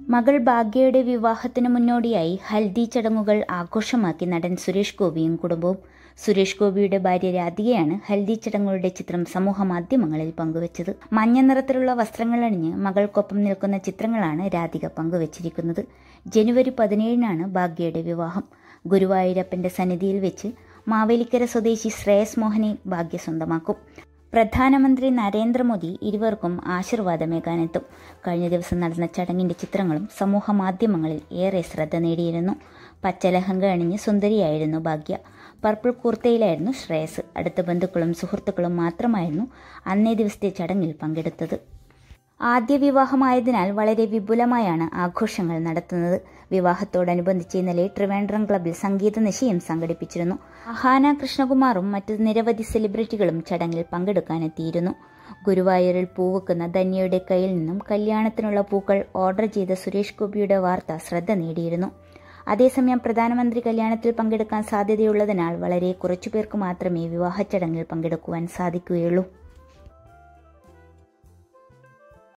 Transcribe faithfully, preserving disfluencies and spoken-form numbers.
മകൾ ഭാഗ്യയുടെ വിവാഹത്തിന് മുന്നോടിയായി ഹൽദി ചടങ്ങുകൾ ആഘോഷമാക്കി നടൻ സുരേഷ് ഗോപിയും കുടുംബവും. സുരേഷ് ഗോപിയുടെ ഭാര്യ രാധികയാണ് ഹൽദി ചടങ്ങുകളുടെ ചിത്രം സമൂഹ മാധ്യമങ്ങളിൽ പങ്കുവച്ചത്. മഞ്ഞ നിറത്തിലുള്ള വസ്ത്രങ്ങളണിഞ്ഞ് മകൾക്കൊപ്പം നിൽക്കുന്ന ചിത്രങ്ങളാണ് രാധിക പങ്കുവച്ചിരിക്കുന്നത്. ജനുവരി പതിനേഴിനാണ് ഭാഗ്യയുടെ വിവാഹം. ഗുരുവായൂരപ്പന്റെ സന്നിധിയിൽ വെച്ച് മാവേലിക്കര സ്വദേശി ശ്രേയസ് മോഹനെ ഭാഗ്യ സ്വന്തമാക്കും. പ്രധാനമന്ത്രി നരേന്ദ്രമോദി ഇരുവർക്കും ആശീർവാദമേകാനെത്തും. കഴിഞ്ഞ ദിവസം നടന്ന ചടങ്ങിന്റെ ചിത്രങ്ങളും സമൂഹ മാധ്യമങ്ങളിൽ ഏറെ ശ്രദ്ധ നേടിയിരുന്നു. പച്ചലഹങ്ക അണിഞ്ഞ് സുന്ദരിയായിരുന്നു ഭാഗ്യ. പർപ്പിൾ കുർത്തയിലായിരുന്നു ശ്രേയസ്. അടുത്ത ബന്ധുക്കളും സുഹൃത്തുക്കളും മാത്രമായിരുന്നു അന്നേ ദിവസത്തെ ചടങ്ങിൽ പങ്കെടുത്തത്. ആദ്യ വിവാഹമായതിനാൽ വളരെ വിപുലമായാണ് ആഘോഷങ്ങൾ നടത്തുന്നത്. വിവാഹത്തോടനുബന്ധിച്ച് ഇന്നലെ ട്രിവാൻഡ്രം ക്ലബ്ബിൽ സംഗീത നിശയും സംഘടിപ്പിച്ചിരുന്നു. അഹാന കൃഷ്ണകുമാറും മറ്റ് നിരവധി സെലിബ്രിറ്റികളും ചടങ്ങിൽ പങ്കെടുക്കാനെത്തിയിരുന്നു. ഗുരുവായൂരിൽ പൂവെക്കുന്ന ധന്യയുടെ കയ്യിൽ നിന്നും കല്യാണത്തിനുള്ള പൂക്കൾ ഓർഡർ ചെയ്ത സുരേഷ് ഗോപിയുടെ വാർത്ത ശ്രദ്ധ നേടിയിരുന്നു. അതേസമയം പ്രധാനമന്ത്രി കല്യാണത്തിൽ പങ്കെടുക്കാൻ സാധ്യതയുള്ളതിനാൽ വളരെ കുറച്ചുപേർക്ക് മാത്രമേ വിവാഹ ചടങ്ങിൽ പങ്കെടുക്കുവാൻ സാധിക്കുകയുള്ളൂ.